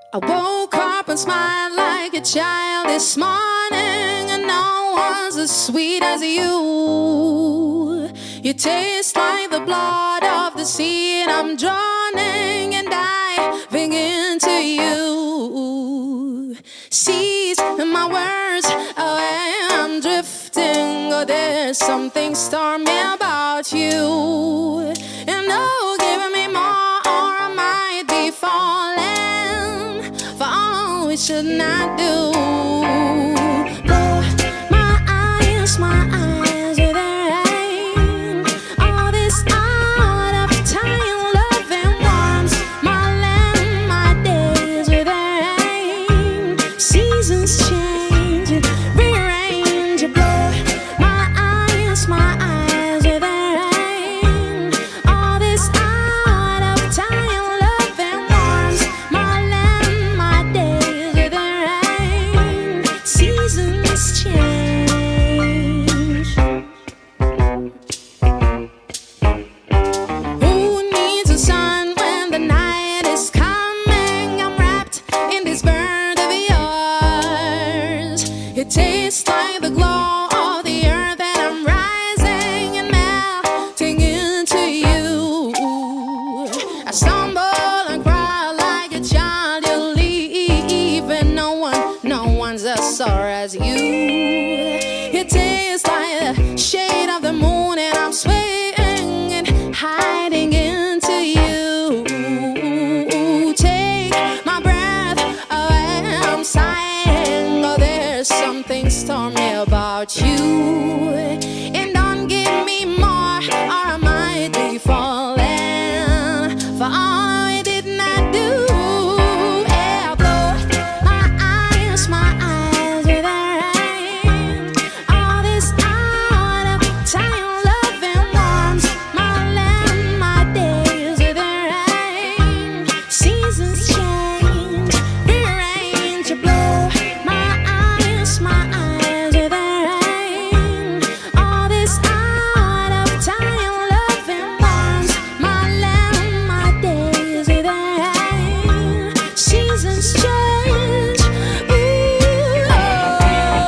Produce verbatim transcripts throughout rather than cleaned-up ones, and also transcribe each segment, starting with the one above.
I woke up and smiled like a child this morning, and no one's as sweet as you. You taste like the blood of the sea, and I'm drowning and diving into you. Seize my words, oh, I'm drifting. Oh, there's something stormy about you. And oh, give me more, or I might be falling for all we should not do. Blow my eyes, my eyes with the rain. All this out of time, loving warms my land, my days with the rain. Seasons change, rearrange. Blow my eyes, my eyes with the rain. All this out of time, loving warms my land, my days with the rain. Seasons change. Who needs a sun when the night is coming? I'm wrapped in this bird of yours. It tastes like the glow of the earth, and I'm rising and melting into you. I stumble and cry like a child. You leave, and no one, no one's as sore as you. It tastes like the shade of the moon, and I'm swaying and hiding into you. Take my breath away, I'm sighing. Oh, there's something stormy about you. And don't give me more, or I might be falling for all we did not do. Yeah, blow my eyes, my eyes with the rain. All this out of time, loving warms my land, my days with the rain. Seasons change, rearrange. Blow my eyes, my eyes with the rain. All this out of time, loving warms my land, my days with the rain. Seasons change. Ooh, oh.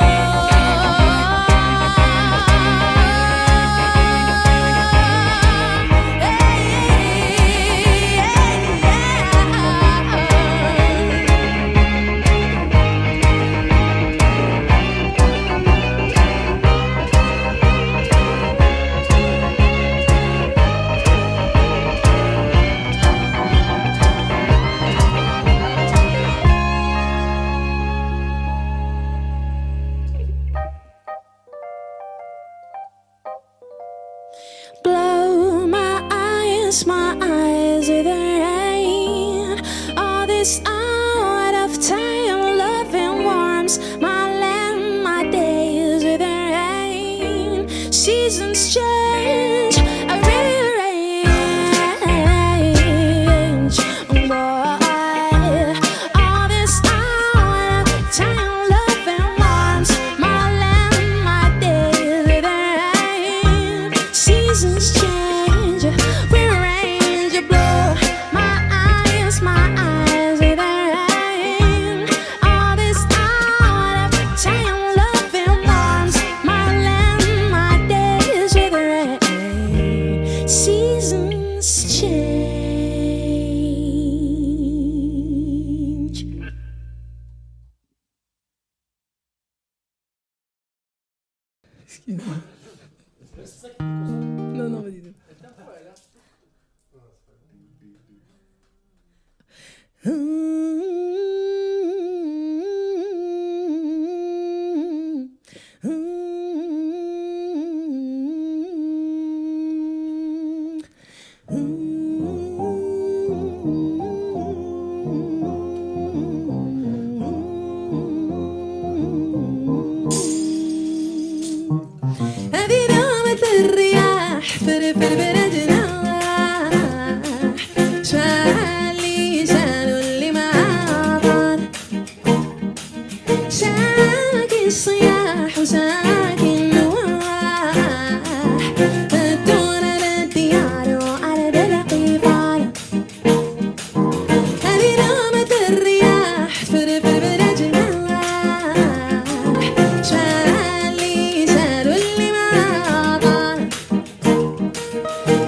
Blow my eyes, my eyes with the rain. All this out of time, loving warms my land, my days with the rain. Seasons change, rearrange. Boy, all this out of time, loving warms my land, my days with the rain. Seasons change, rearrange. Blow my eyes, my eyes with the rain. All this out of time, loving warms my land, my days with the rain. Seasons change. Non, non, vas-y. هذه نومة الرياح فرفر بلدنا. شالي شالوا اللي ما عبر، شاكي الصياح وشاكي النواح. ادونا للديار وعلى دلع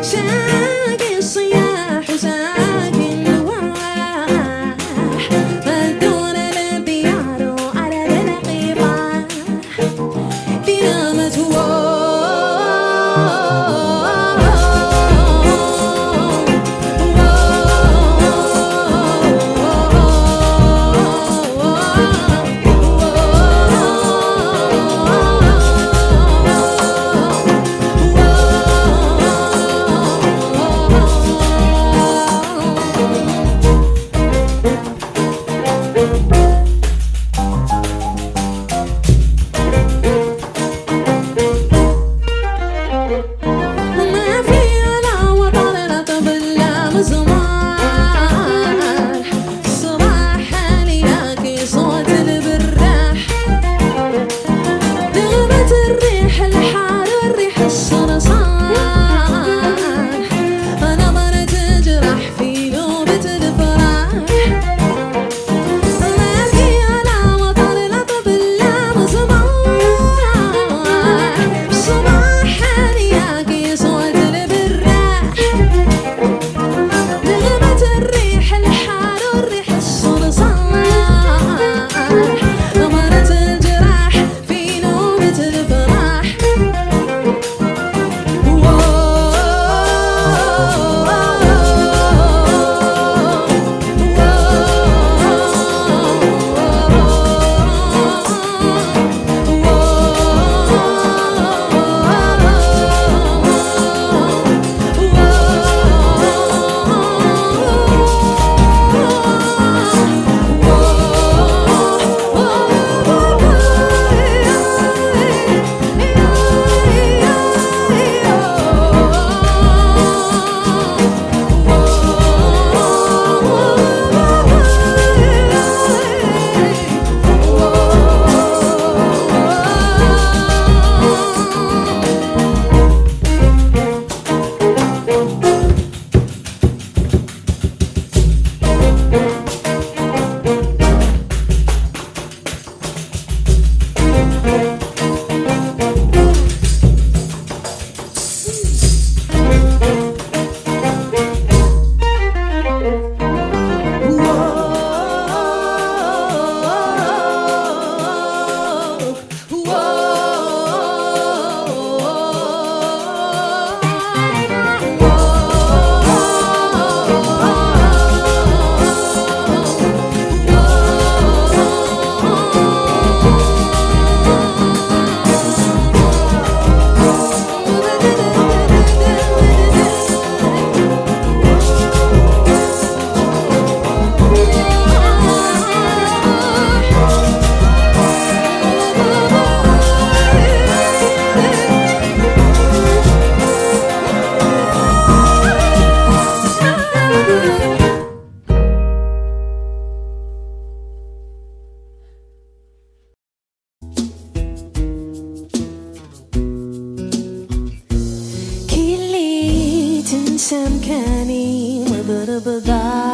مكاني مضرب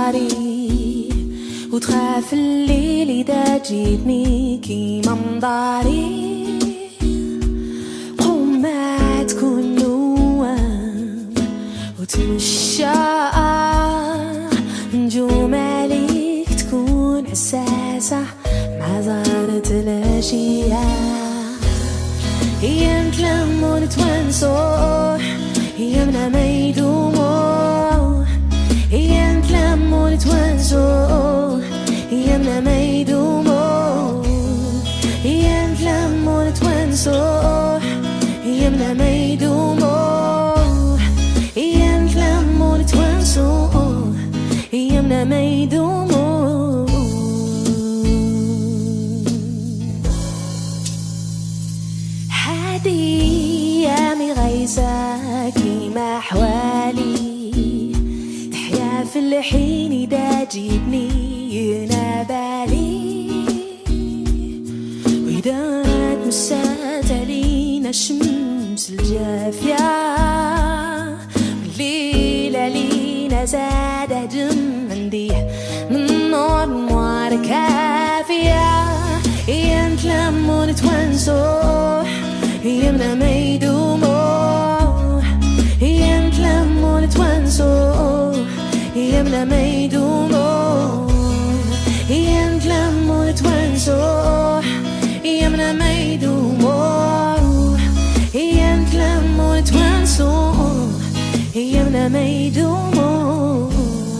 داري وتخاف الليل إذا جيتني كي منظري قوم ما تكون نوام وتمشى نجوم عليك تكون حساسة مع زهرة الأشياء هي نتلمو نتونسو هي منا ما يدومو هي نتلمو نتونسو هي منا ما يدومو هي نتلمو نتونسو هي منا ما يدومو هي نتلمو نتونسو هي منا ما يدومو هادي أيامي غيسة كيما حوالي تحيا في الحين إذا جيتني ينابالي وإذا تمسات علينا الشمس الجافية والليلة لينا زادة دم نديه من نور نوار كافية هي نتلمو نتونسو هي منا ما يدومو هي نتلمو يمنى ما يدوموا.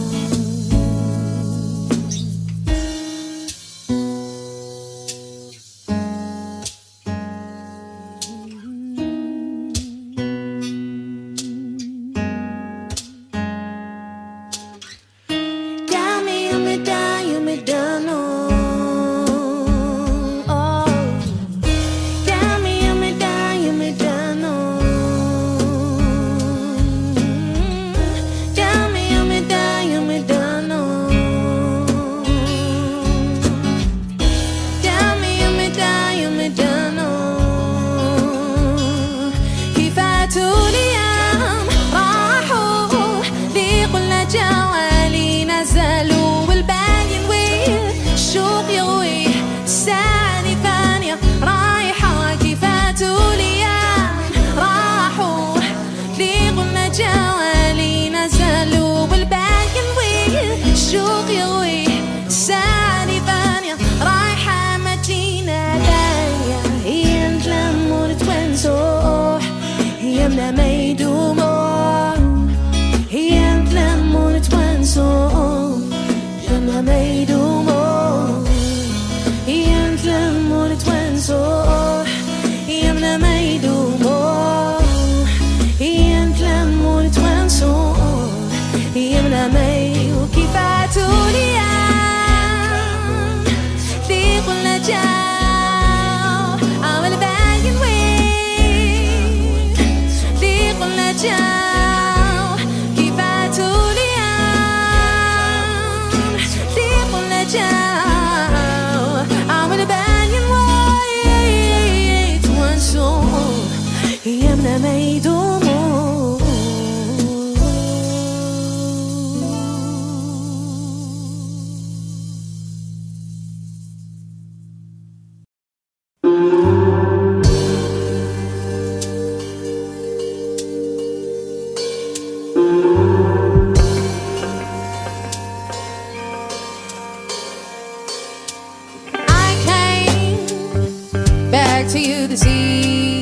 To you to see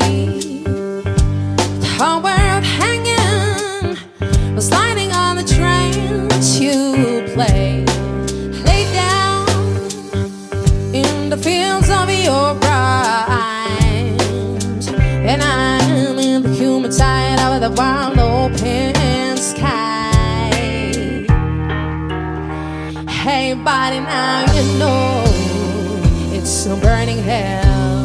the whole world hanging, was lighting on the trains you play. Lay down in the fields of your rhymes, and I'm in the human side of the wild open sky. Hey, buddy, now you know it's a burning hell.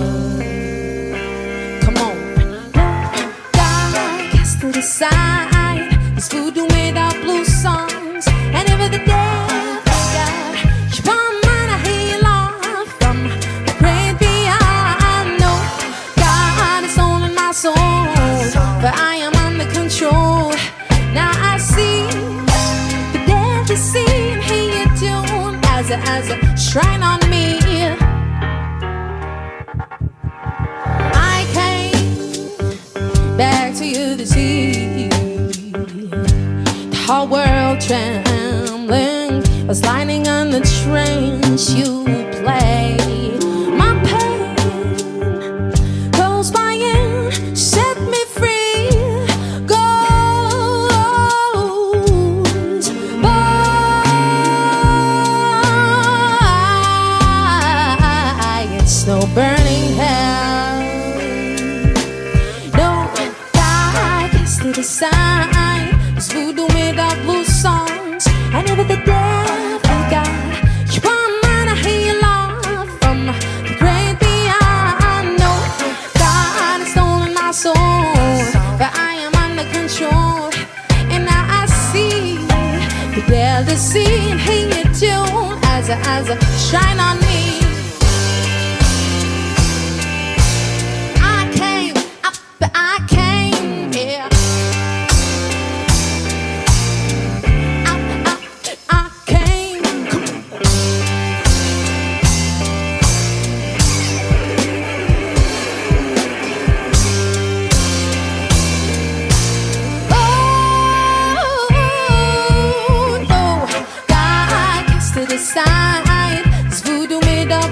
To the side, this voodoo made of blue songs, and if the devil got you on mine, I hear you love from the great beyond. No, God is owning my soul, but I am under control. Now I see the devil see and hear you tune as a, as a shrine on me. I came back to you to see the whole world trembling, was lining on the trains you play. My pain goes by and set me free, goes by. It's no burning hell. To the side, this voodoo made of blue songs, and over the devil got you on mine, I hear you love from the great beyond. No, God has stolen my soul, but I am under control. And now I see the devil see and hear you tune as a, as a shine on me. I came up, but I came here. Side, this voodoo made of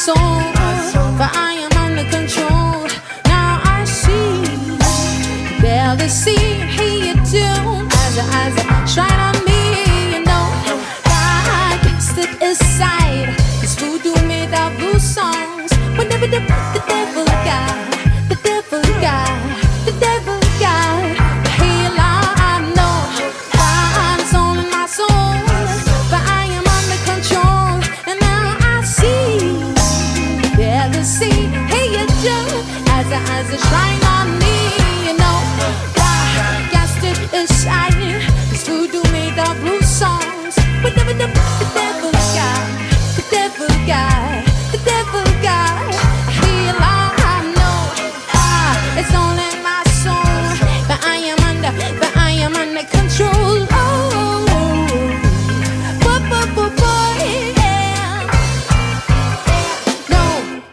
soul, for I am under control. Now I see, barely see, hear you do as a, as a shine on me. You know, I cast it aside. This voodoo made of blue songs. Whenever the, the devil got, the devil got, the devil got. Heal, I know, God is all in my soul, but I am under control. And now I see, barely see, hey you do, as a, as a shine on me. You know, I cast it aside. This voodoo made of blue songs. Whenever the, the devil got, the devil got, the devil got. Heal, I know, ah, it's all in my soul, but I am under, but I am under control. Oh, boy, boy, boy, boy, yeah. No.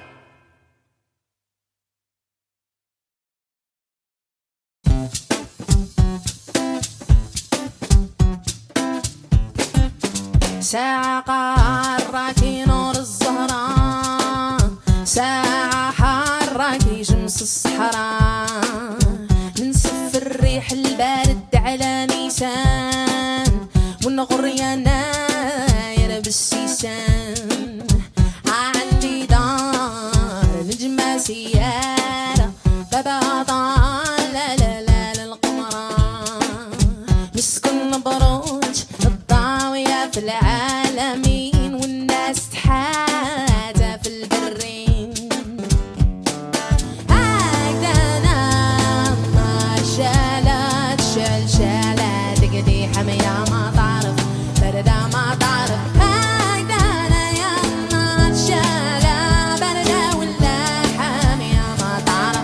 ساعة قاركي نور الزهران، ساعة حركي شمس الصحراء، ننسف الريح البارد على نيسان، ونغري ناير بالسيسان. عندي دار نجمة سيارة بابا طال لا لا لا للقمران، نسكن بروج الضاوية في العالمين، والناس تحاتى في البرين. هكذا ما شالت شلشالة تقدي حمية ما تعرف بردة ما تعرف. هكذا يا ما شالة بردة ولا حمية ما تعرف.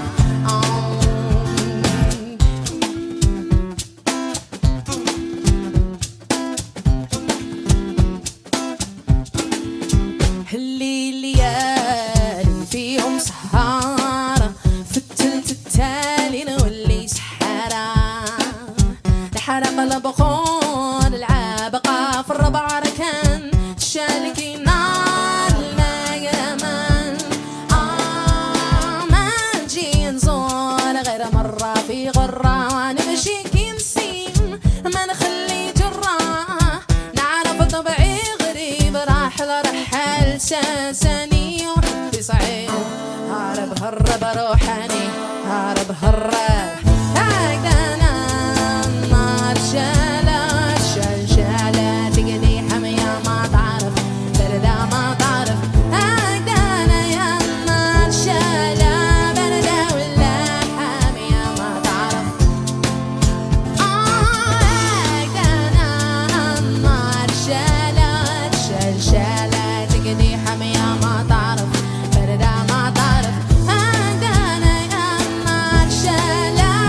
الليالي فيهم سهارة، في التلت التالي نولي سحارة. نحرق البخور العابقة في الربع ركان، شالكي نار المقرمان. آه ما نجي نزور غير مرة في غرة، ونمشي كي نسيم ما نخلي جرة. نعرف طبعي غريب راحل رحل ساساني، وحبي صعيب هارب هرب روحاني هارب هرب. هكذا النار شالت شلشالة تقدي حمية ما تعرف بردة ما تعرف. هكذا يا النار شالة بردة ولا حمية ما تعرف. هكذا النار شالت شلشالة تقدي حمية ما تعرف بردة ما تعرف. هكذا يا النار شالت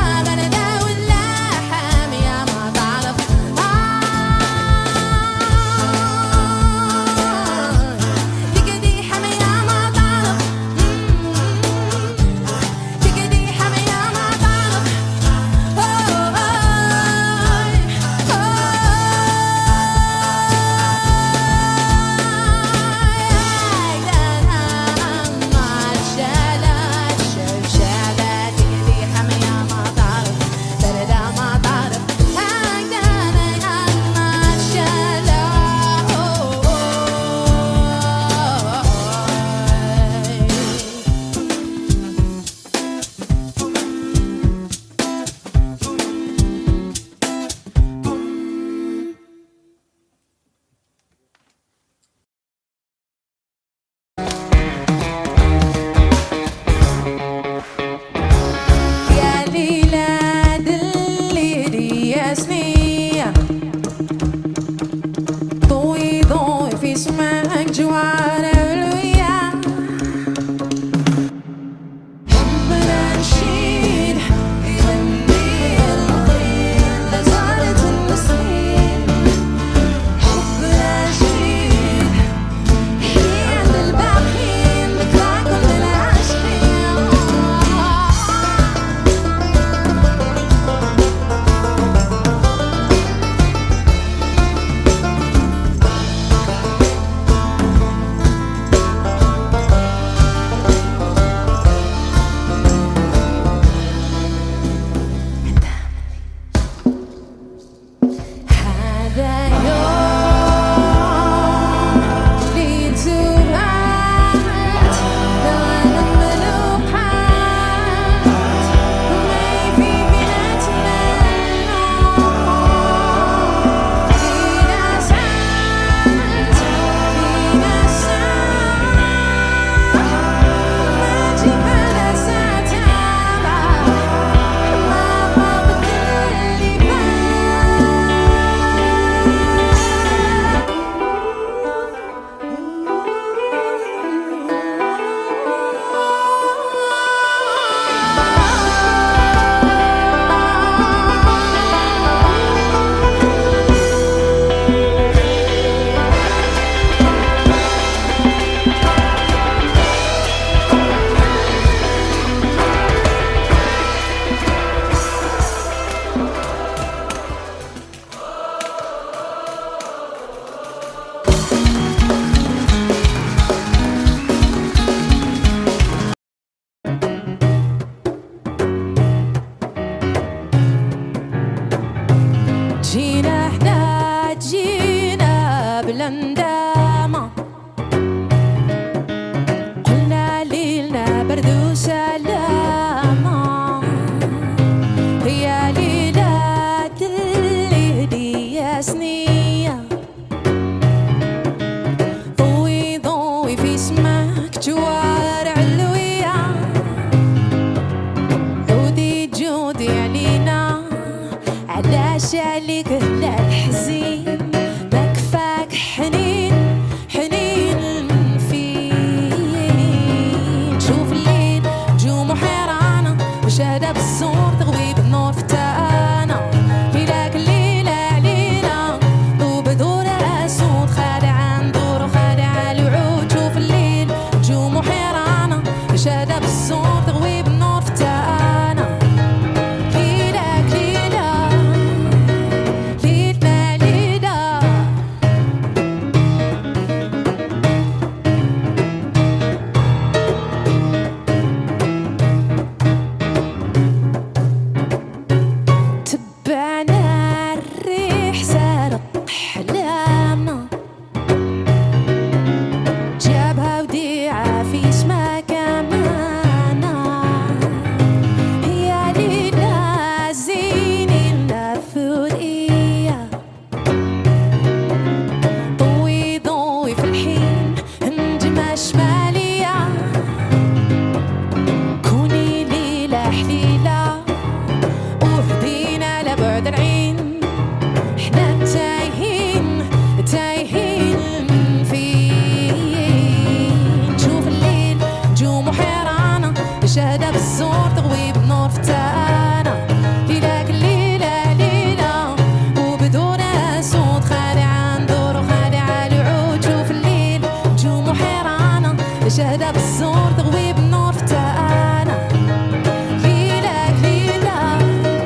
شهدة بالزور تغوي بالنور فتانا ليلة ليلة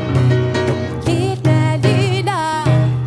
ليلة ليلة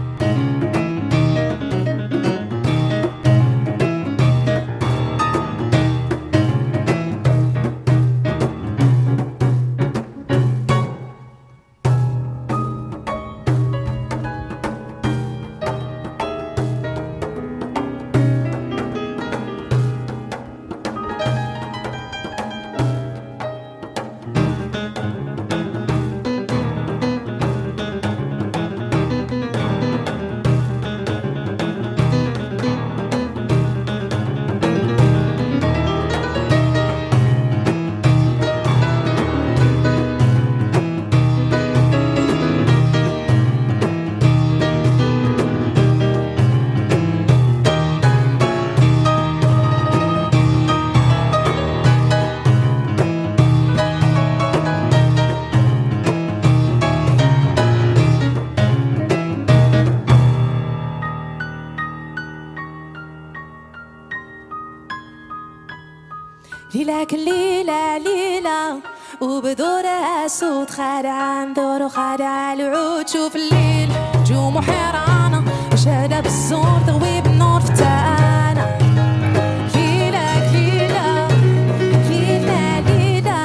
ليلة كل ليلة ليلة وبدورها صوت خادع دور وخادع العود شوف الليل جوم وحيرانة وشهدة بالزور تغوي بالنور فتانا ليلة ليلة ليلة ليلة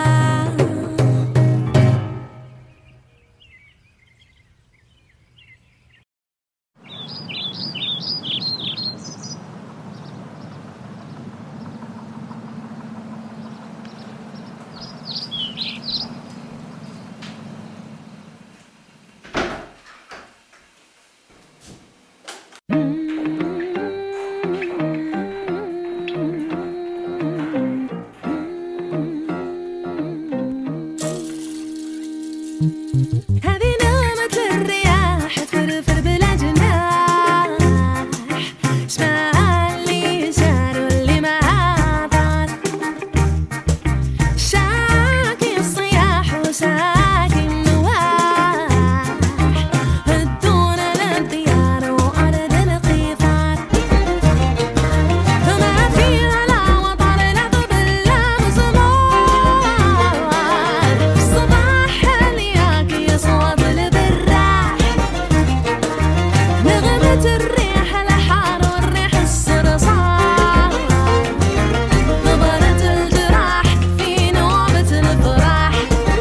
هذه نغمة الرياح تفرفر بلا جناح اسمع اللي صار واللي ما طار شاكي الصياح وساكي النواح هدونا للديار وأرض القفار فما فيها لا وطر لا طبل لا مزمار في الصباح اللي صوت البراح نغمة الريح الحار والريح الصرصار نبرة الجراح في نوبة الفرح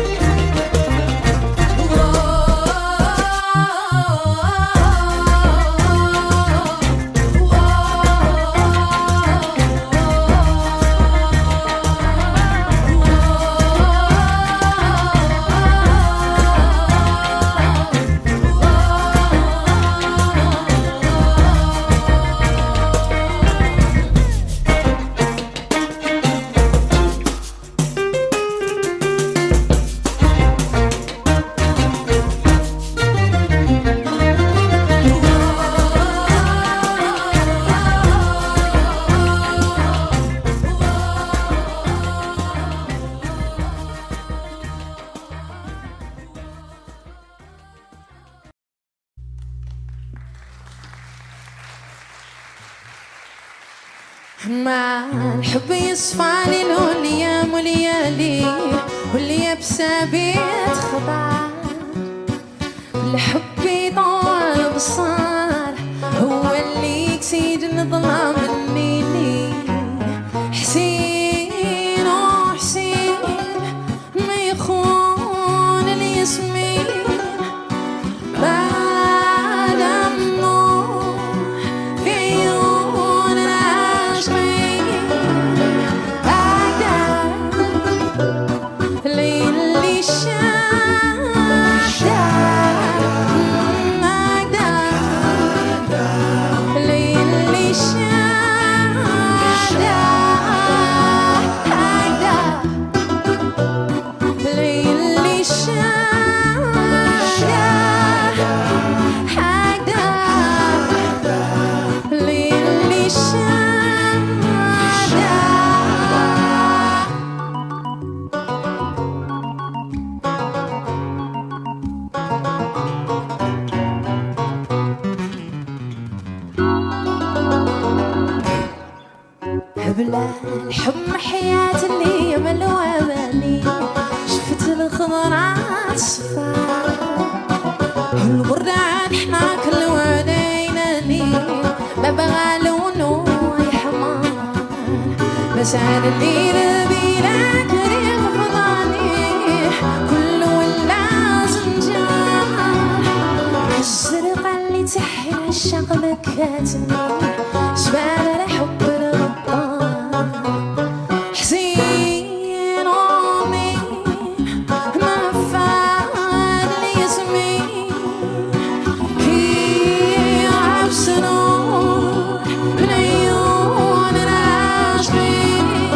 مع الحب يصفى له الايام وليالي واللي بسابيت خضع الحب يطول بالصار هو اللي يكسيد الظلام الليلي حسين وحسين ما يخون الياسمين Magda, Lily Shine. الحب حياة اللي ملوى بني شفت الخضرات صفار الورد عاد حنا كل وردينا لي ببغى لونه يحمر بس عاد اللي بيلك ريح فضاني كله لازم جار الزرقاء اللي تحيل عالشاق ذكاتني شباب الحب الغطار حزين أمي ما فاد لي اسمي هي عبس نور من عيون العاشقين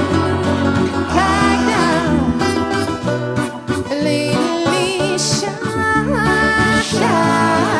هكذا الليل شاع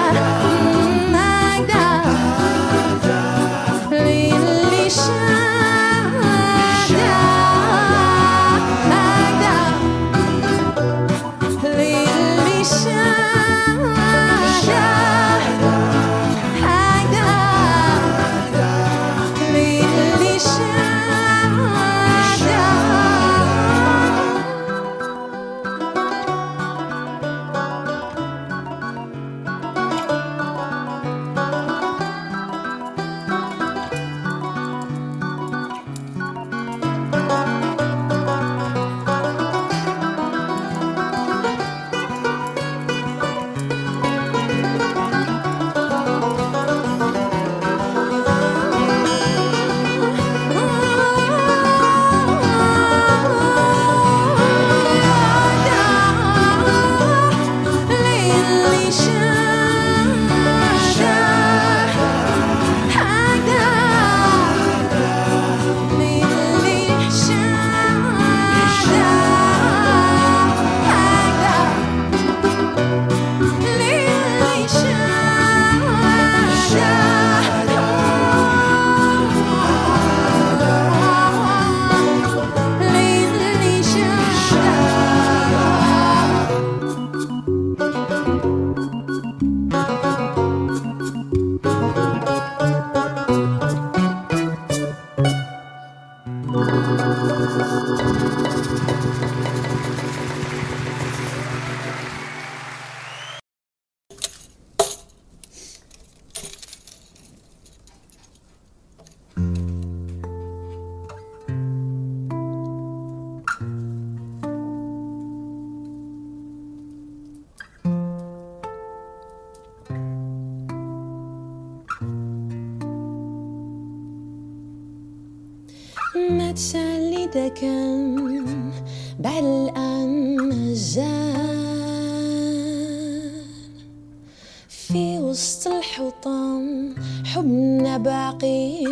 ما تسالي دا كان بعد الآن مازال في وسط الحطام حبنا باقي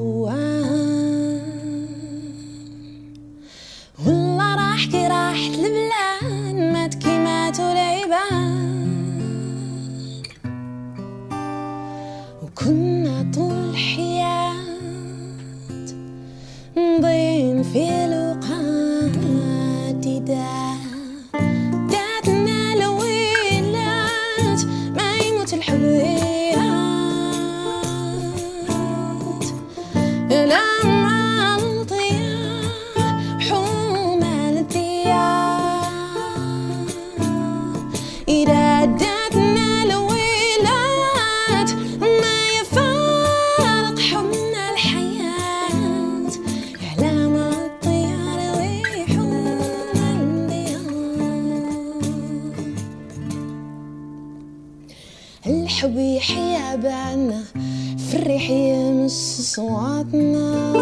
قوام والله راح كي راحت البلاد مات كي ماتوا العباد وكنا طول الحياة مضيين في الوقات دا داتنا لويلات ما يموت الحبيات لما الطيار حومان الديار إذا داتنا لويلات ما يفارق حبنا الحياة يعلم الطيار ويحوم الديار الحب يحيا بعنا في الريح يمس صواتنا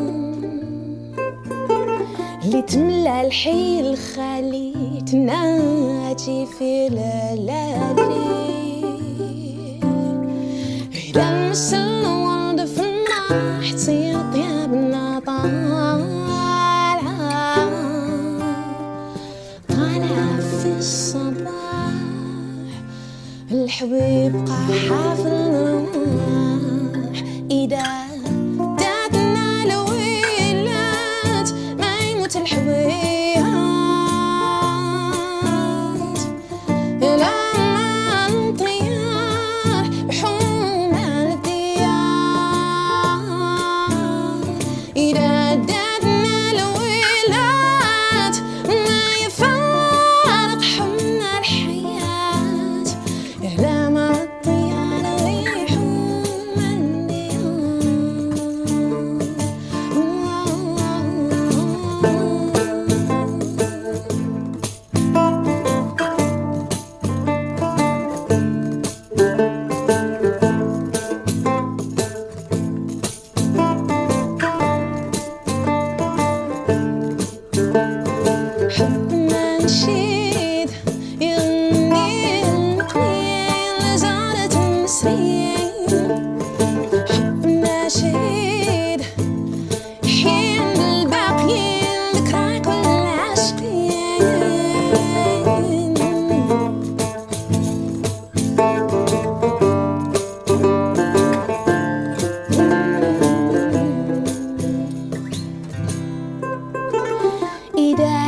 اللي تملى الحي الخالي تناجي في الليالي إذا مس الورد في النار تصير طيابنا طالعة طالعة في الصباح الحب يبقى حافل الروح إذا داتنا لويلات ما يموت الحبيات لما الطيار بحومان الديار إذا داتنا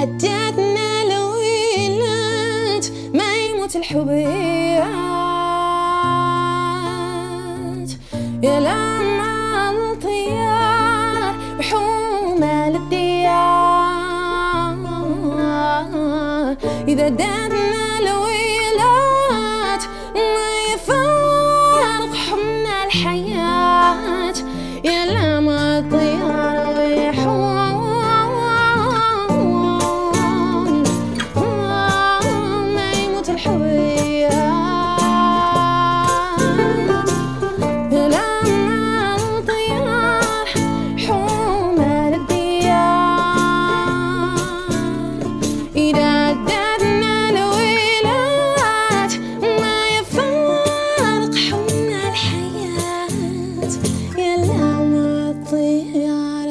يتعددنا الويلات ما يموت الحبيات يا لما الطيار وحومة للديار إذا دادنا الويلات ما يفارق حمنا الحياة يا لما الطيار ويحوم ما يموت الحبيات يا لما الطيار حومة للديار إذا دادنا الويلات ما يفارق حمنا الحياة يا لما الطيار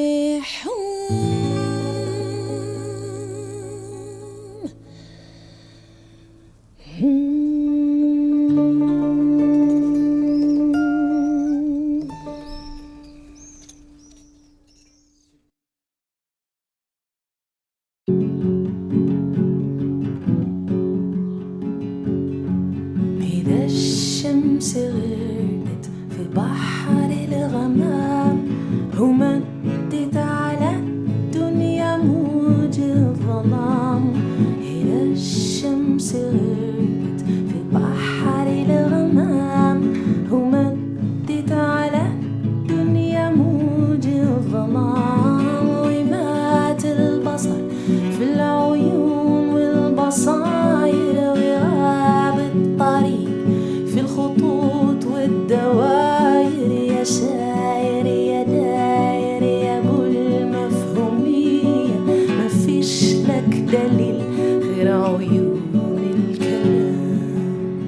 إذا الشمس غرقت في بحر الغمام ومدت على الدنيا موج الظلام إذا الشمس غرقت في بحر الغمام ومدت على الدنيا موج الظلام ومات البصر في العيون والبصاير وغاب الطريق في الخطوط والدواير يا ساير يا داير يا ابو المفهومية مفيش لك دليل غير عيون الكلام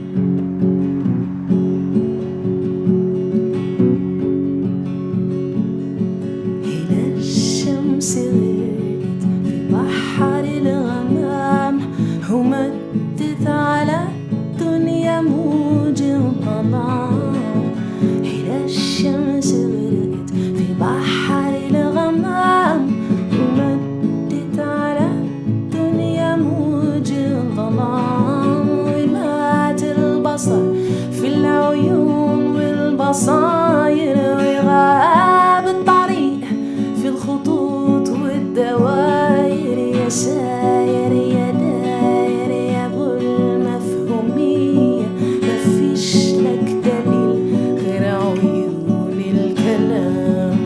إذا الشمس غرقت في بحر الغمام ومدت على الدنيا موج الظلام إذا الشمس غرقت في بحر الغمام ومدت على الدنيا موج الظلام ومات البصر في العيون والبصاير وغاب الطريق في الخطوط والدواير يا ساير يا داير يا ابو المفهومية مفيش لك دليل غير عيون الكلام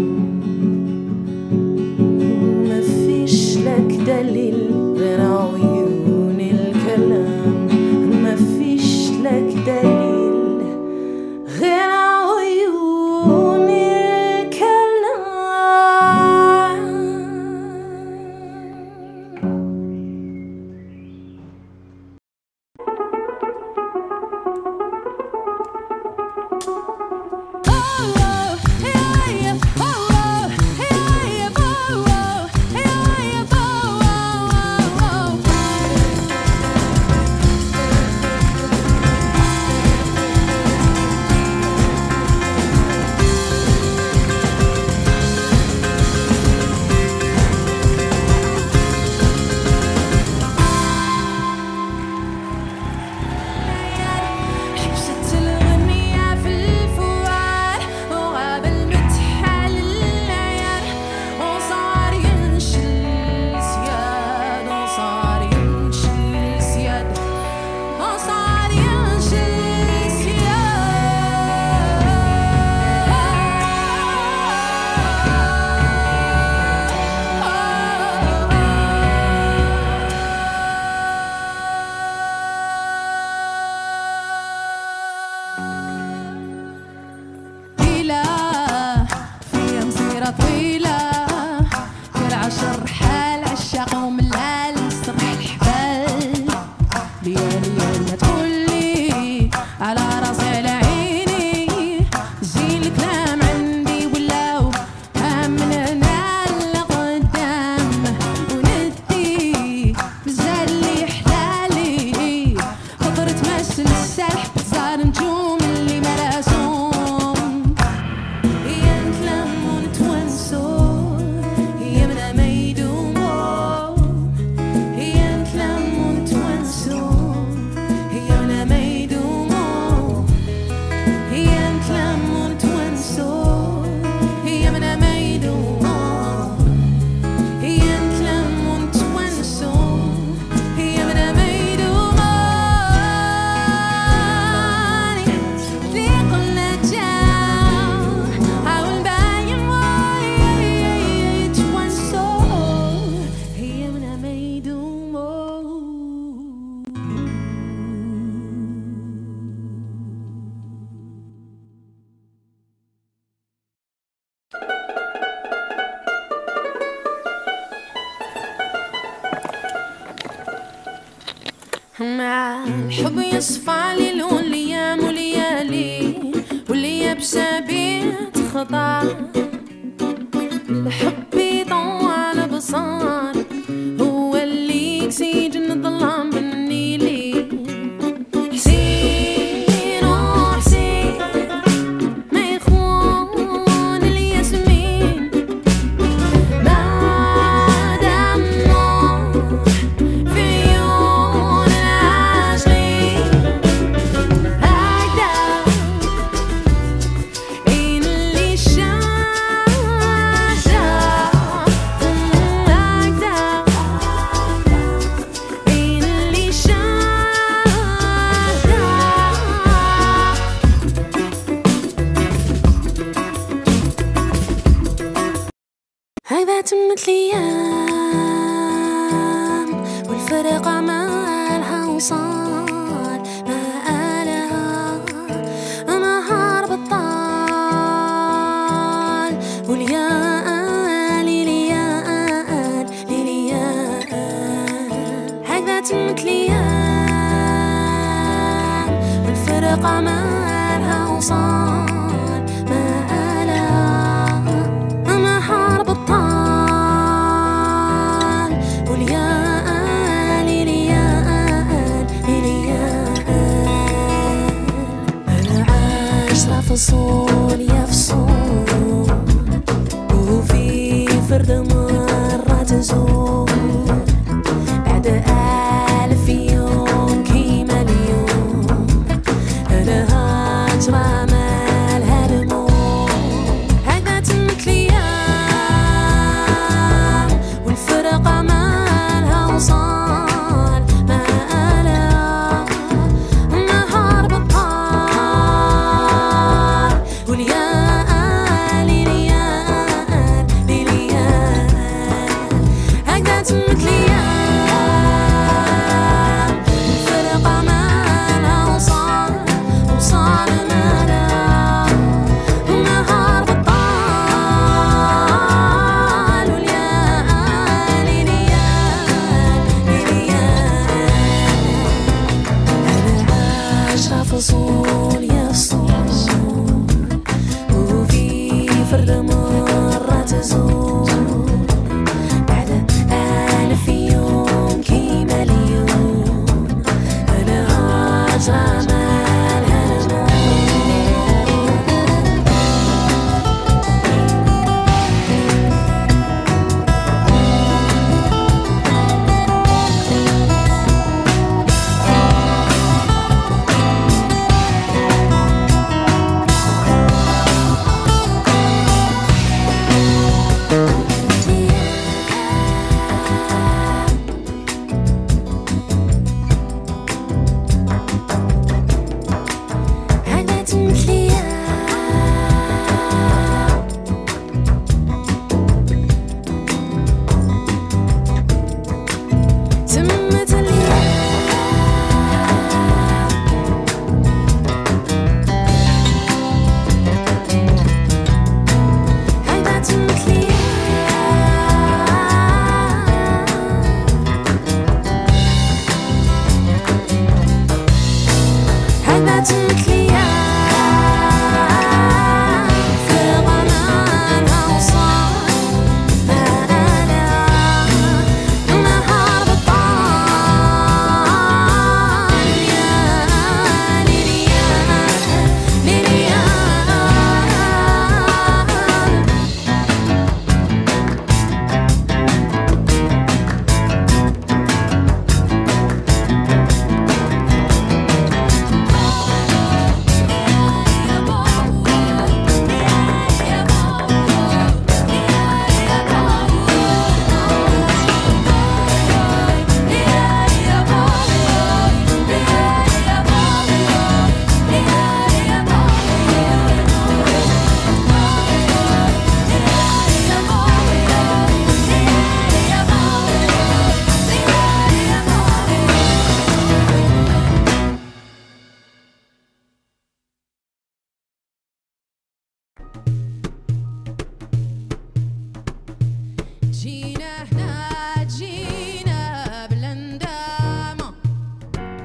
مفيش لك دليل غير عيون الكلام مفيش لك دليل غير عيون الكلام. Oh, مع الحب يصفى لي لون الايام وليالي واللي يبسى بيت خطا الحب يضوى الابصار هو اللي يكسيجن الظلام بالنيلي حسين وحسين ما يخون الياسمين ما دام نور في عيون العاشقين هكذا عين اللي شاف هكذا تمت الأيام والفرق مالها وصار ما آلها نهار بطال واليال ليال ليال هكذا تمت الأيام والفرق مالها وصار فصول يفصول وفي فرد مرة تزول بعد ألف يوم كيما اليوم أنا هجرة مالها دموع هكذا تمت الأيام والفرقة مالها وصال ما ألا نهار بطال واليال ليال ليال هكذا تمت الأيام والفرقة مالها وصال وصال مالا نهار بطال واليال ليال ليال أنا عاشرة فصول يفصول وفي فرد مرة تزول بعد ألف يوم كيما اليوم أنا هجرة مالها دموع هكذا تمت الأيام تمت الأيام هكذا تمت الأيام هكذا تمت الأيام في غمامها وصال ما ألا نهار بطال ليال ليال ليال جينا هنا جينا بلندامة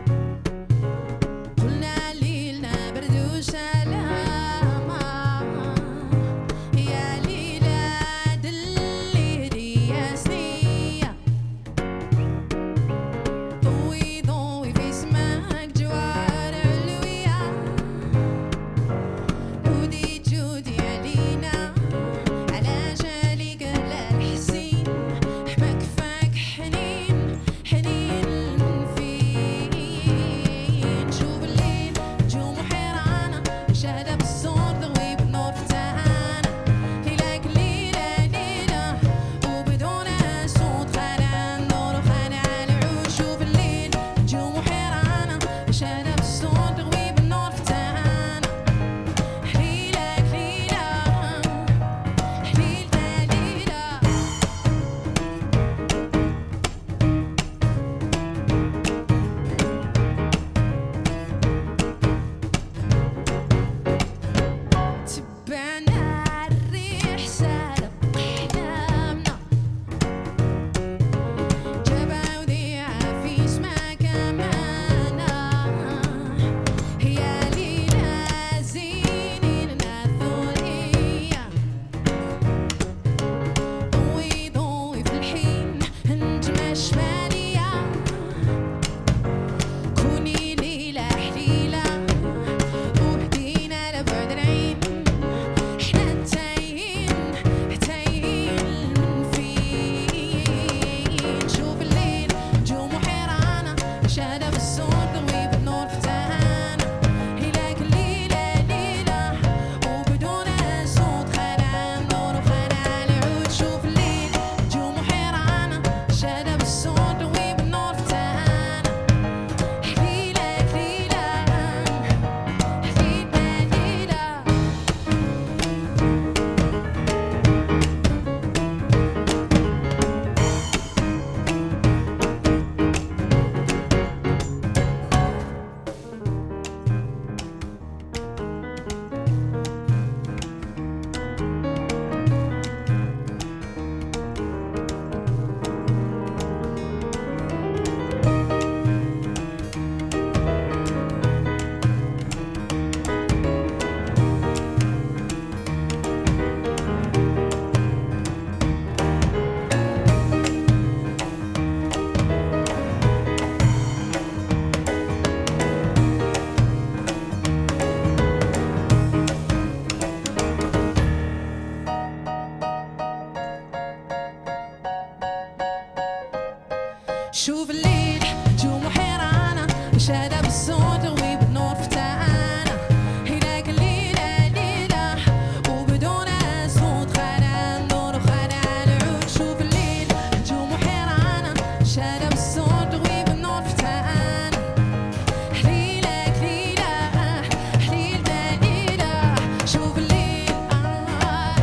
شوف الليل نجوم حيرانة مشاهدة بالصوت تغوي بالنور فتانا هناك الليلة ليلة وبدون صوت خانة النور وخانة العود شوف الليل نجوم حيرانة مشاهدة بالصوت تغوي بالنور فتانا حليلة كليلة حليل دليلة شوف الليل آه آه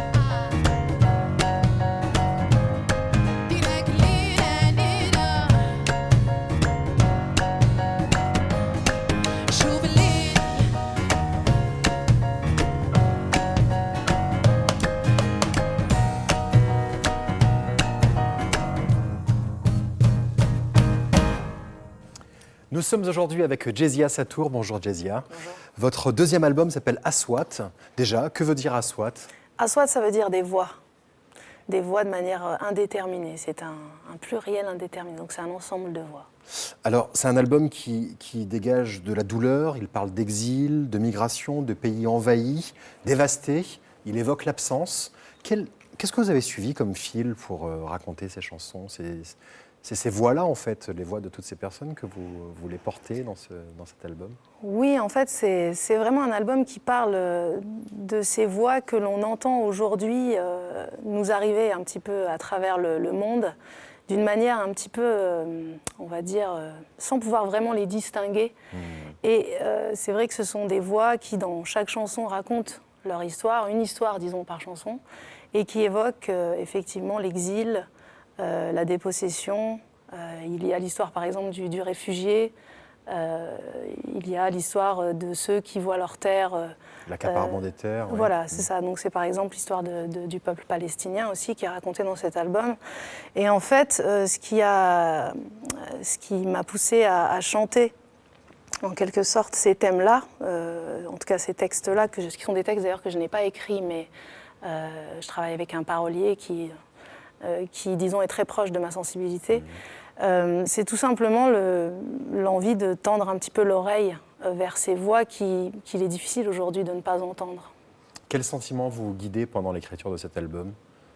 هناك الليلة ليلة شوف الليل Nous sommes aujourd'hui avec Jessia Satour. Bonjour Jessia. Bonjour. Votre deuxième album s'appelle Aswat. Déjà, que veut dire Aswat? Aswat, ça veut dire des voix. Des voix de manière indéterminée. C'est un, un pluriel indéterminé, donc c'est un ensemble de voix. Alors, c'est un album qui, qui dégage de la douleur. Il parle d'exil, de migration, de pays envahis, dévastés. Il évoque l'absence. Quel, qu'est-ce que vous avez suivi comme fil pour euh, raconter ces chansons? C'est, c'est ces voix-là, en fait, les voix de toutes ces personnes que vous, vous les portez dans, ce, dans cet album? Oui, en fait, c'est, c'est vraiment un album qui parle de ces voix que l'on entend aujourd'hui euh, nous arriver un petit peu à travers le, le monde, d'une manière un petit peu, euh, on va dire, euh, sans pouvoir vraiment les distinguer. Mmh. Et euh, c'est vrai que ce sont des voix qui, dans chaque chanson, racontent leur histoire, une histoire, disons, par chanson, et qui évoquent euh, effectivement l'exil, euh, la dépossession. Euh, il y a l'histoire, par exemple, du, du réfugié. Euh, il y a l'histoire de ceux qui voient leurs terres... Euh, L'accaparement euh, des terres. Voilà, ouais. c'est ça. Donc c'est par exemple l'histoire de, de, du peuple palestinien aussi qui est racontée dans cet album. Et en fait, euh, ce qui a, ce qui m'a poussée à, à chanter en quelque sorte ces thèmes-là, euh, en tout cas ces textes-là, que je, qui sont des textes d'ailleurs que je n'ai pas écrits, mais euh, je travaille avec un parolier qui, euh, qui, disons, est très proche de ma sensibilité. Mmh. Euh, c'est tout simplement le, l'envie de tendre un petit peu l'oreille vers ces voix qui, qu'il est difficile aujourd'hui de ne pas entendre. Quel sentiment vous guidez pendant l'écriture de cet album?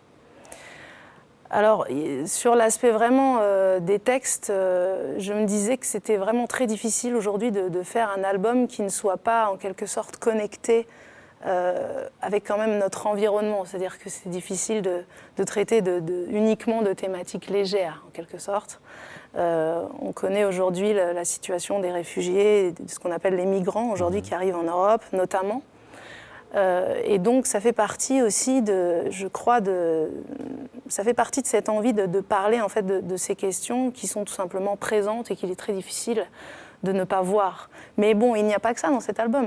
Alors, sur l'aspect vraiment euh, des textes, euh, je me disais que c'était vraiment très difficile aujourd'hui de, de faire un album qui ne soit pas en quelque sorte connecté euh, avec quand même notre environnement. C'est-à-dire que c'est difficile de, de traiter de, de, uniquement de thématiques légères, en quelque sorte. Euh, on connaît aujourd'hui la, la situation des réfugiés, de ce qu'on appelle les migrants aujourd'hui mmh. qui arrivent en Europe, notamment. Euh, et donc ça fait partie aussi de, je crois, de, ça fait partie de cette envie de, de parler en fait de, de ces questions qui sont tout simplement présentes et qu'il est très difficile de ne pas voir. Mais bon, il n'y a pas que ça dans cet album.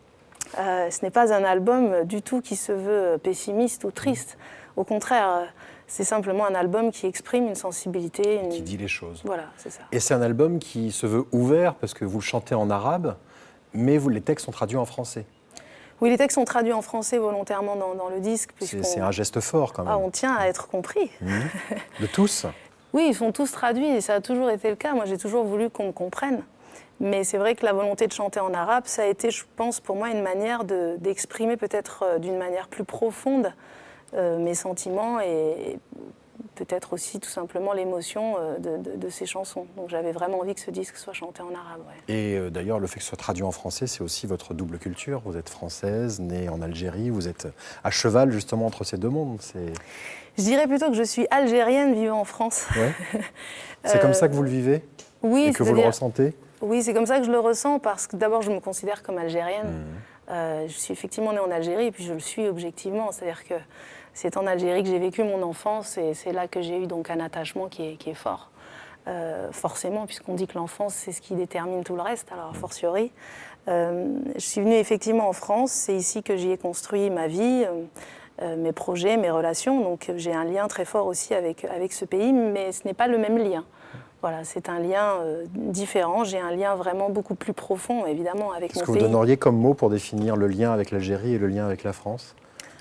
Euh, ce n'est pas un album du tout qui se veut pessimiste ou triste. Au contraire, c'est simplement un album qui exprime une sensibilité. Une... Qui dit les choses. Voilà, c'est ça. Et c'est un album qui se veut ouvert parce que vous le chantez en arabe, mais vous, les textes sont traduits en français. Oui, les textes sont traduits en français volontairement dans, dans le disque. C'est, c'est un geste fort quand même. Ah, on tient à être compris. Mmh. De tous? Oui, ils sont tous traduits et ça a toujours été le cas. Moi, j'ai toujours voulu qu'on me comprenne. Mais c'est vrai que la volonté de chanter en arabe, ça a été, je pense, pour moi, une manière de, d'exprimer peut-être euh, d'une manière plus profonde euh, mes sentiments et peut-être aussi tout simplement l'émotion euh, de, de, de ces chansons. Donc j'avais vraiment envie que ce disque soit chanté en arabe. Ouais. Et euh, d'ailleurs, le fait que ce soit traduit en français, c'est aussi votre double culture. Vous êtes française, née en Algérie, vous êtes à cheval justement entre ces deux mondes. C'est... Je dirais plutôt que je suis algérienne vivant en France. Ouais. C'est euh, comme ça que vous le vivez? Oui. Et que vous le ressentez? Oui, c'est comme ça que je le ressens, parce que d'abord, je me considère comme algérienne. Mmh. Euh, je suis effectivement née en Algérie, et puis je le suis objectivement. C'est-à-dire que c'est en Algérie que j'ai vécu mon enfance, et c'est là que j'ai eu donc un attachement qui est, qui est fort. Euh, forcément, puisqu'on dit que l'enfance, c'est ce qui détermine tout le reste, alors a fortiori. Euh, je suis venue effectivement en France, c'est ici que j'y ai construit ma vie, euh, mes projets, mes relations. Donc j'ai un lien très fort aussi avec, avec ce pays, mais ce n'est pas le même lien. Voilà, c'est un lien euh, différent. J'ai un lien vraiment beaucoup plus profond, évidemment, avec Qu'est-ce mon que pays. Vous donneriez comme mot pour définir le lien avec l'Algérie et le lien avec la France?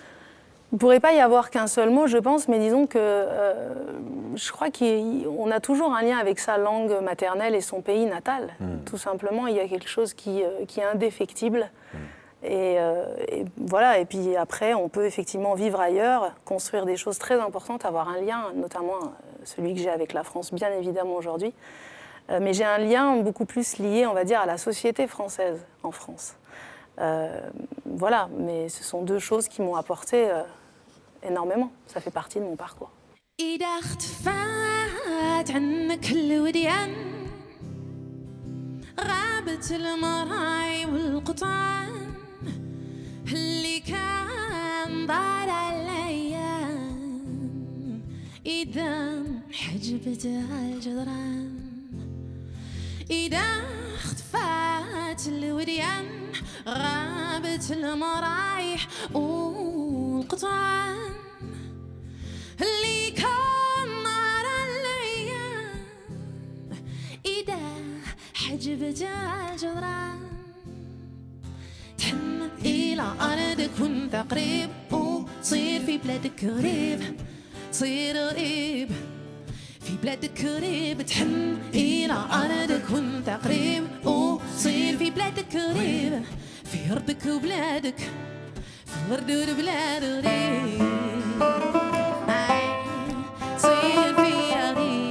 Il ne pourrait pas y avoir qu'un seul mot, je pense, mais disons que euh, je crois qu'on a toujours un lien avec sa langue maternelle et son pays natal. Mmh. Tout simplement, il y a quelque chose qui, euh, qui est indéfectible. Mmh. Et, euh, et voilà, et puis après, on peut effectivement vivre ailleurs, construire des choses très importantes, avoir un lien, notamment celui que j'ai avec la France, bien évidemment, aujourd'hui. Euh, mais j'ai un lien beaucoup plus lié, on va dire, à la société française en France. Euh, voilà, mais ce sont deux choses qui m'ont apporté euh, énormément. Ça fait partie de mon parcours. غابت المراي والقطعان اللي كان ضاع الايام اذا حجبتها الجدران اذا اختفت الوديان غابت المرايح والقطعان اللي كان ضاع الايام اذا حجبتها الجدران تحن إلى أرضك وانت قريب وتصير في بلادك قريب تصير قريب في بلادك قريب تحن إلى أرضك وانت قريب وتصير في بلادك قريب في أرضك وبلادك في الأرض وبلاد قريب تصير فيها قريب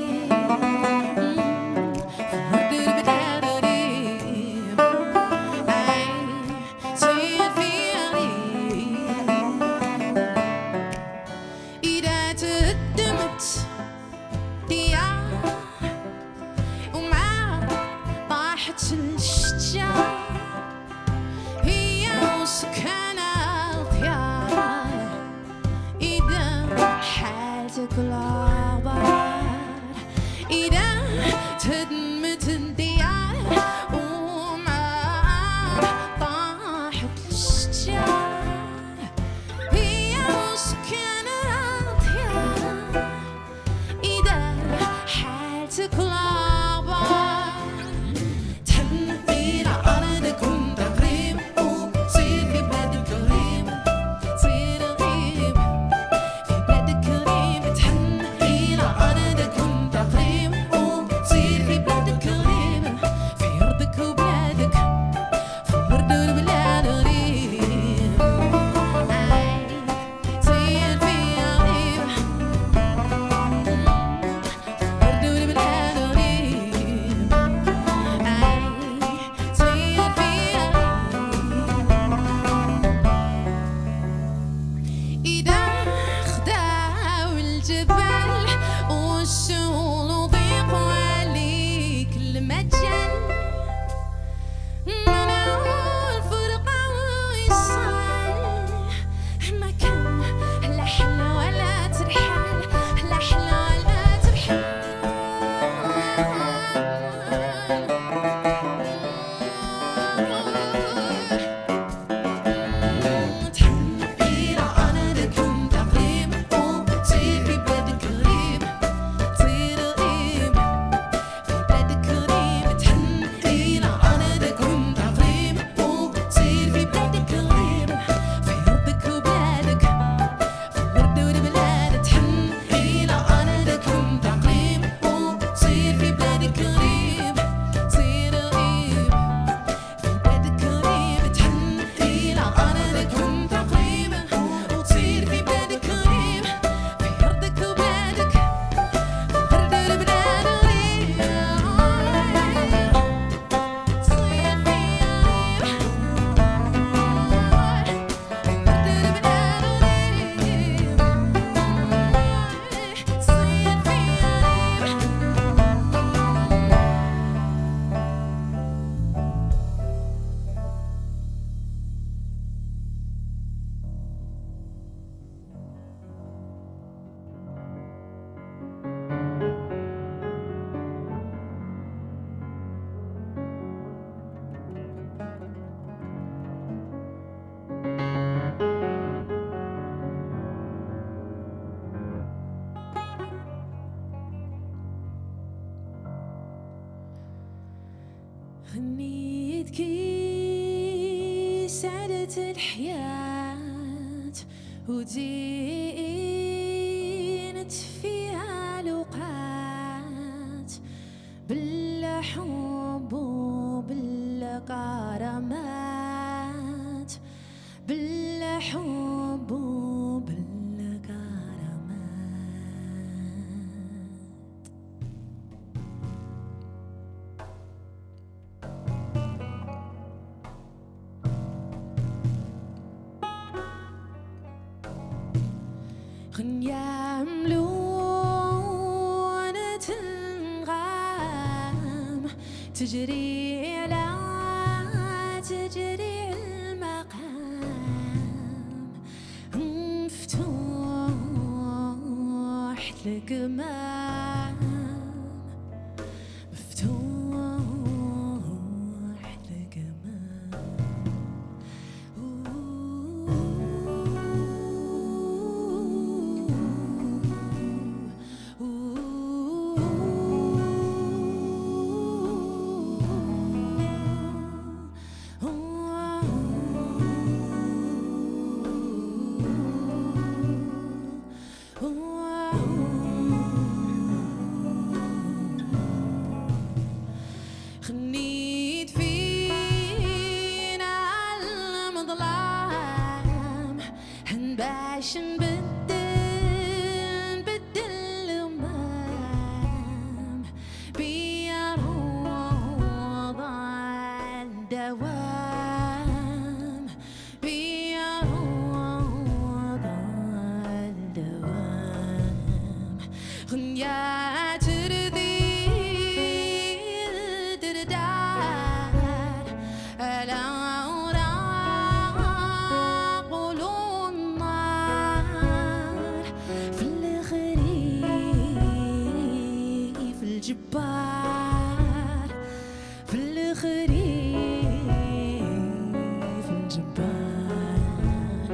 غنيتكي سعادة الحياة ودينت فيها الأوقات بلا حب وبلا كرامات تجري لا تجري المقام مفتوح القمام مفتوح القمام خنيت فينا المظلام هنباش نبدل نبدل الأمام بيا روض الدوام بيا روض الدوام غنيات جبار في الخريف الجبار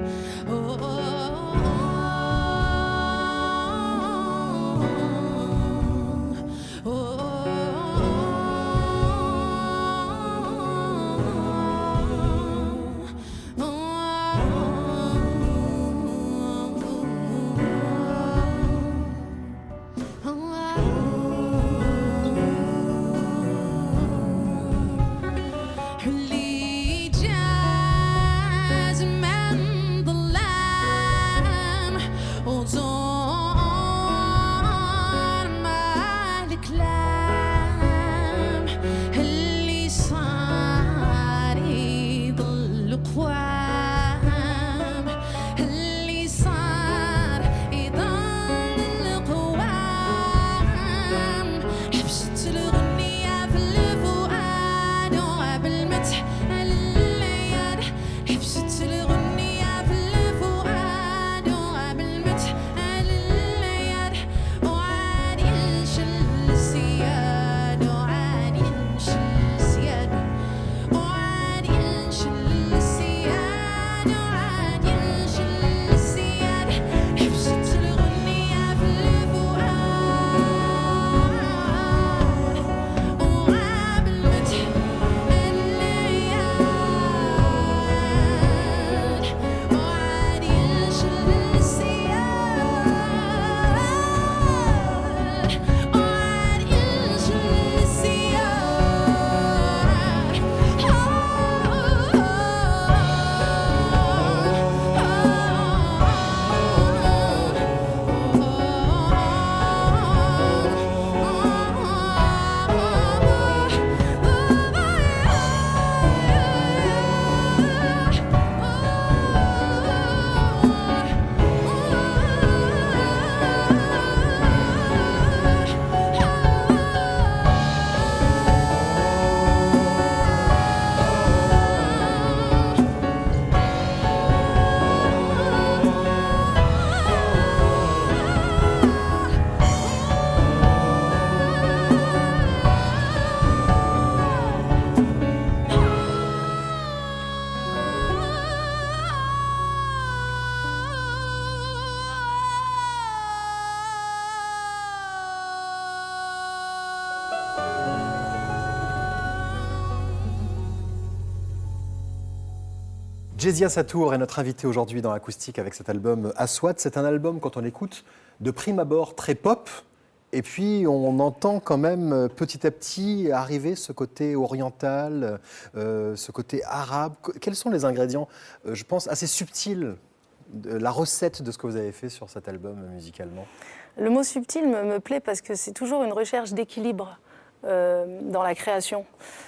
Kezia Satour est notre invitée aujourd'hui dans Acoustique avec cet album Aswad. C'est un album, quand on l'écoute, de prime abord très pop. Et puis, on entend quand même petit à petit arriver ce côté oriental, euh, ce côté arabe. Quels sont les ingrédients, euh, je pense, assez subtils, de la recette de ce que vous avez fait sur cet album musicalement? Le mot subtil me, me plaît parce que c'est toujours une recherche d'équilibre euh, dans la création.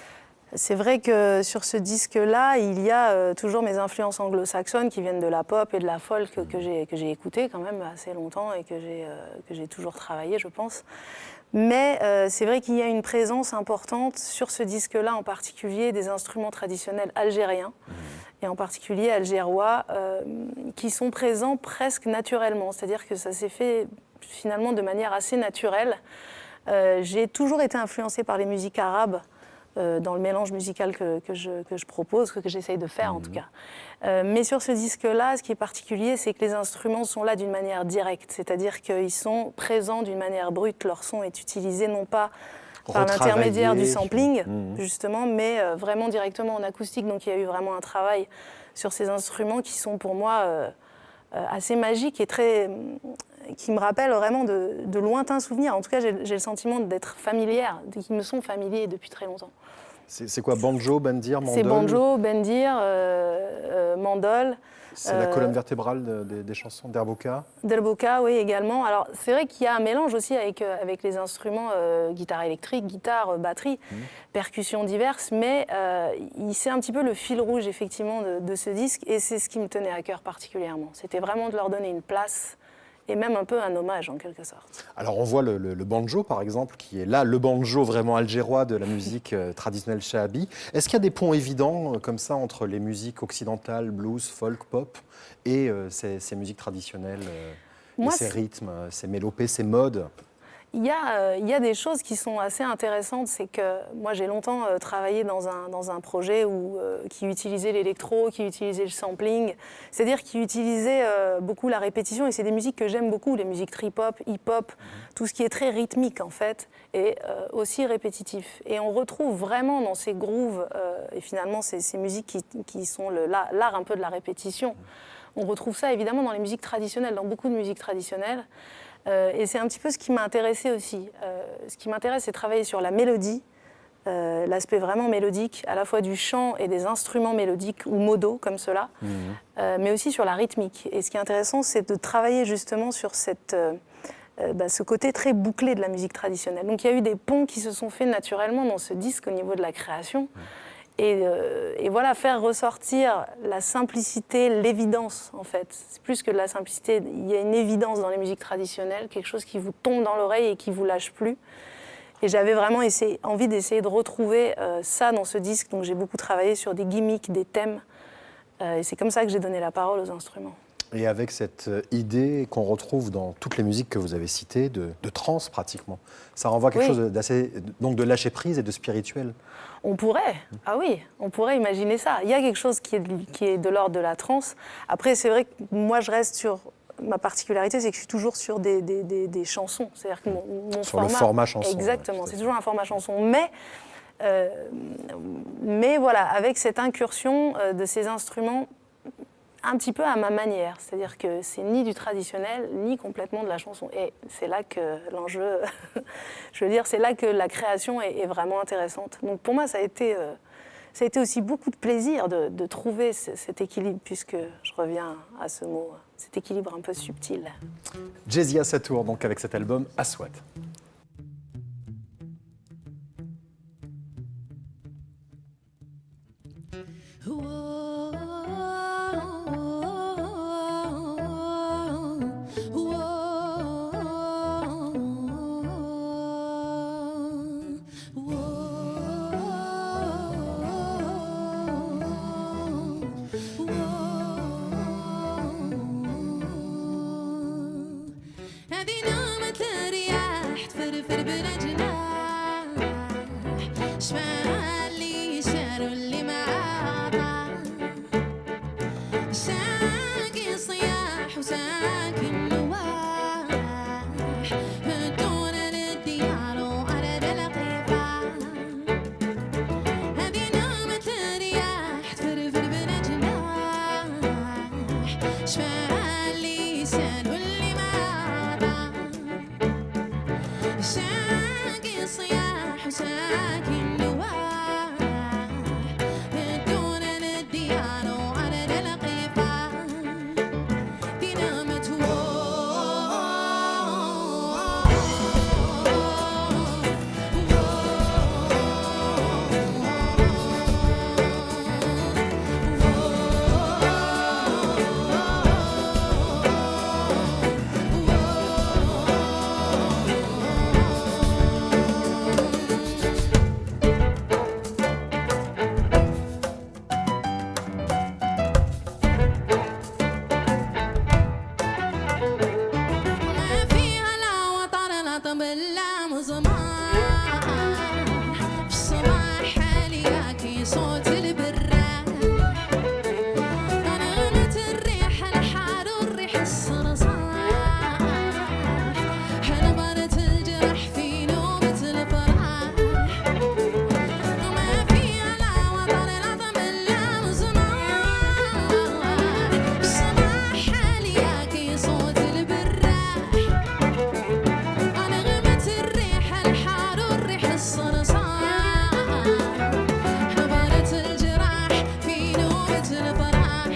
C'est vrai que sur ce disque-là, il y a euh, toujours mes influences anglo-saxonnes qui viennent de la pop et de la folk que, que j'ai que j'ai écouté quand même assez longtemps et que j'ai euh, que j'ai toujours travaillé, je pense. Mais euh, c'est vrai qu'il y a une présence importante sur ce disque-là, en particulier des instruments traditionnels algériens, et en particulier algérois, euh, qui sont présents presque naturellement. C'est-à-dire que ça s'est fait finalement de manière assez naturelle. Euh, j'ai toujours été influencée par les musiques arabes, euh, dans le mélange musical que, que, je, que je propose, que, que j'essaye de faire mmh. en tout cas. Euh, mais sur ce disque-là, ce qui est particulier, c'est que les instruments sont là d'une manière directe, c'est-à-dire qu'ils sont présents d'une manière brute, leur son est utilisé non pas par l'intermédiaire du sampling, mmh. justement, mais euh, vraiment directement en acoustique. Donc il y a eu vraiment un travail sur ces instruments qui sont pour moi euh, euh, assez magiques et très... qui me rappellent vraiment de, de lointains souvenirs. En tout cas, j'ai le sentiment d'être familière, qui me sont familiers depuis très longtemps. C'est quoi, banjo, bendir, mandol? C'est banjo, bendir, euh, euh, mandol. C'est euh, la colonne vertébrale de, de, des chansons d'Herboka? D'Herboka, oui, également. Alors, c'est vrai qu'il y a un mélange aussi avec, euh, avec les instruments, euh, guitare électrique, guitare, euh, batterie, mmh. percussions diverses, mais euh, c'est un petit peu le fil rouge, effectivement, de, de ce disque, et c'est ce qui me tenait à cœur particulièrement. C'était vraiment de leur donner une place, et même un peu un hommage en quelque sorte. Alors on voit le, le, le banjo par exemple, qui est là, le banjo vraiment algérois de la musique euh, traditionnelle shahabi. Est-ce qu'il y a des ponts évidents euh, comme ça entre les musiques occidentales, blues, folk, pop, et euh, ces, ces musiques traditionnelles, euh, Moi, et ces rythmes, ces mélopées, ces modes? Il y, a, euh, il y a des choses qui sont assez intéressantes, c'est que moi j'ai longtemps euh, travaillé dans un, dans un projet où, euh, qui utilisait l'électro, qui utilisait le sampling, c'est-à-dire qui utilisait euh, beaucoup la répétition, et c'est des musiques que j'aime beaucoup, les musiques trip-hop, hip-hop, mmh. tout ce qui est très rythmique en fait, et euh, aussi répétitif. Et on retrouve vraiment dans ces grooves, euh, et finalement ces, ces musiques qui, qui sont l'art un peu de la répétition, on retrouve ça évidemment dans les musiques traditionnelles, dans beaucoup de musiques traditionnelles. Euh, et c'est un petit peu ce qui m'a intéressée aussi. Euh, ce qui m'intéresse, c'est travailler sur la mélodie, euh, l'aspect vraiment mélodique, à la fois du chant et des instruments mélodiques ou modaux comme cela, mmh. euh, mais aussi sur la rythmique. Et ce qui est intéressant, c'est de travailler justement sur cette, euh, euh, bah, ce côté très bouclé de la musique traditionnelle. Donc il y a eu des ponts qui se sont faits naturellement dans ce disque au niveau de la création. Mmh. Et, euh, et voilà, faire ressortir la simplicité, l'évidence en fait. C'est plus que de la simplicité, il y a une évidence dans les musiques traditionnelles, quelque chose qui vous tombe dans l'oreille et qui ne vous lâche plus. Et j'avais vraiment essayé, envie d'essayer de retrouver euh, ça dans ce disque, donc j'ai beaucoup travaillé sur des gimmicks, des thèmes, euh, et c'est comme ça que j'ai donné la parole aux instruments. Et avec cette idée qu'on retrouve dans toutes les musiques que vous avez citées, de, de trance pratiquement, ça renvoie à quelque oui. chose d'assez, donc de lâcher prise et de spirituel. On pourrait, ah oui, on pourrait imaginer ça. Il y a quelque chose qui est de, qui est de l'ordre de la trance. Après, c'est vrai que moi, je reste sur... Ma particularité, c'est que je suis toujours sur des, des, des, des chansons. C'est-à-dire que mon, mon sur format... le format chanson. Exactement, ouais, c'est toujours un format chanson. Mais, euh, mais voilà, avec cette incursion euh, de ces instruments, un petit peu à ma manière, c'est-à-dire que c'est ni du traditionnel, ni complètement de la chanson. Et c'est là que l'enjeu, je veux dire, c'est là que la création est, est vraiment intéressante. Donc pour moi, ça a été, euh, ça a été aussi beaucoup de plaisir de, de trouver ce, cet équilibre, puisque je reviens à ce mot, cet équilibre un peu subtil. Jessia Satour, donc avec cet album Aswad. العطب اللام زمان في الصباح حالياكي صوت البرة نغمة الريح الحار والريح الصرصار حنبرة الجرح في نوبة الفرح ما في على وطن العطب اللام زمان في الصباح حالياكي صوت البرة نغمة الريح الحار والريح الصرصار حنبرة الجرح في نوبة الفرح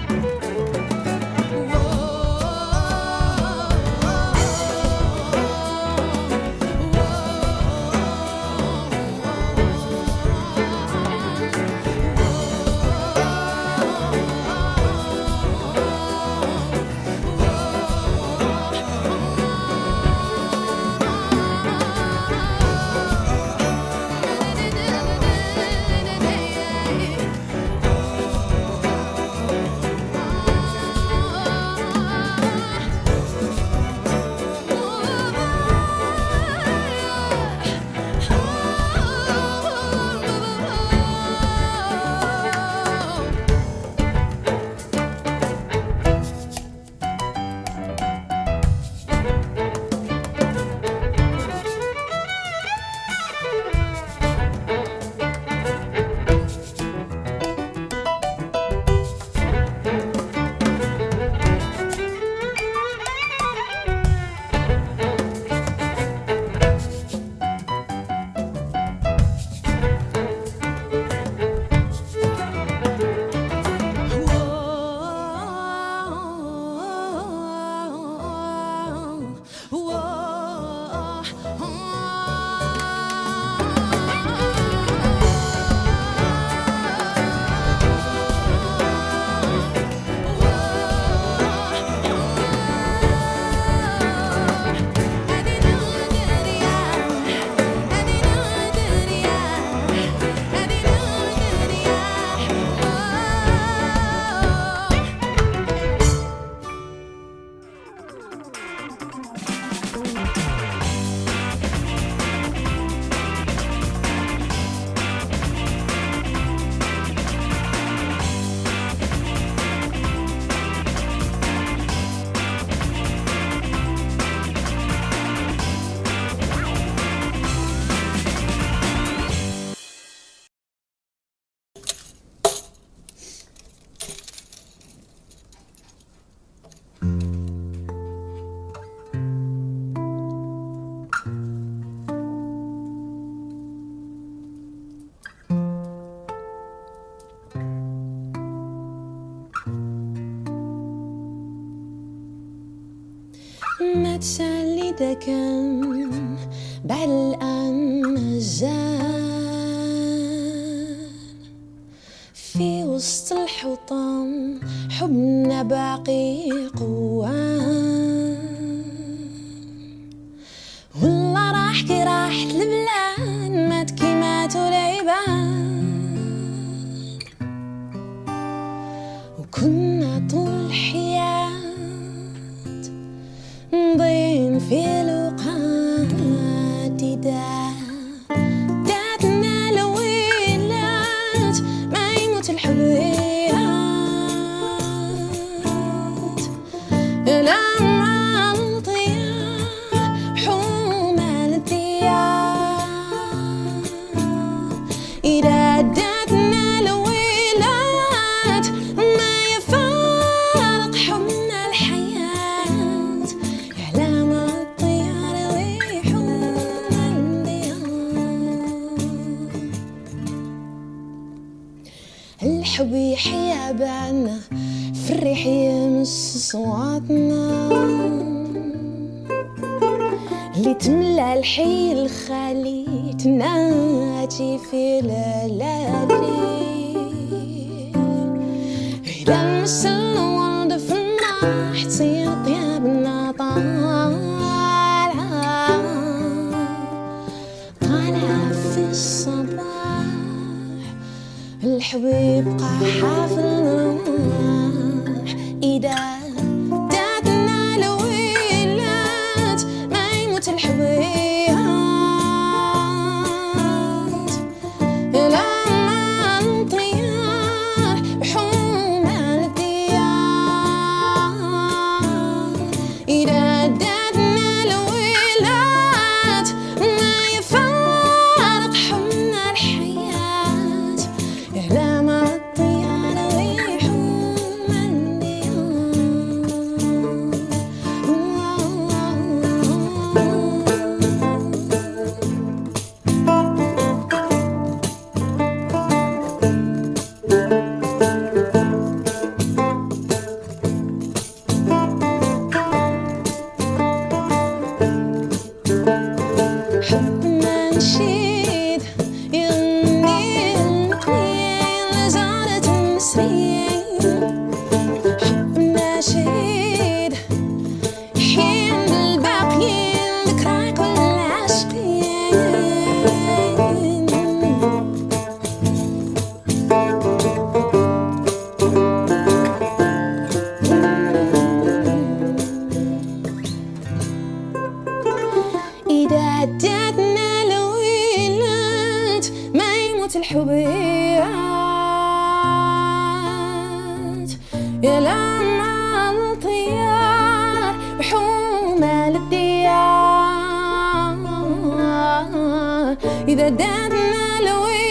ما تسالي دا كان بعد الآن مجال في وسط الحطام حبنا باقي قوان والله راح كي راحت البلاد مات كي ماتوا العباد وكنا طول الحياة مضيين في الوقات دا داتنا لويلات ما يموت الحبيات لما الطيار حومان الديار إذا داتنا لويلات ما يفارق حبنا الحياة يعلم الطيار ويحومان الديار الحب يحيا بعنا في الريح يمس صواتنا اللي تملى الحي الخالي تناجي في الليالي إذا مس الورد في النار تصير طيابنا طالعة طالعة في الصباح الحب يبقى حافل الروح إذا داتنا لويلات ما يموت الحب الحبيبات لما الطيار بحوم الديار إذا دادنا الولاد ما يفارق حمل الحياة لما الطيار ويحوم حبنا نشيد يغني المقنية لزارة المصريين حبنا شيد حين الباقيين ذكرى كل العاشقين إذا دادنا الولاد ما يموت الحبيبات يا لما الطيار بحوم الديار إذا دادنا الولاد